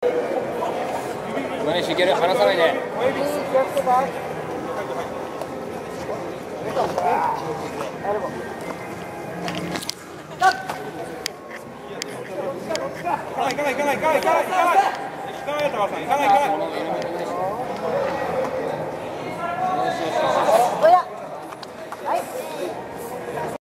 小林いける、離さないで。 いかない。